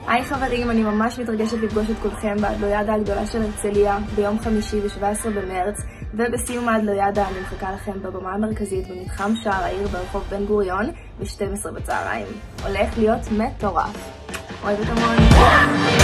היי חברים, אני ממש מתרגשת לפגוש את כולכם באדלוידה הגדולה של הרצליה ביום חמישי ב-17 במרץ, ובסיום האדלוידה אני מחכה לכם בבמה המרכזית במתחם שער העיר ברחוב בן גוריון ב-12 בצהריים. הולך להיות מטורף. אוהבת המון.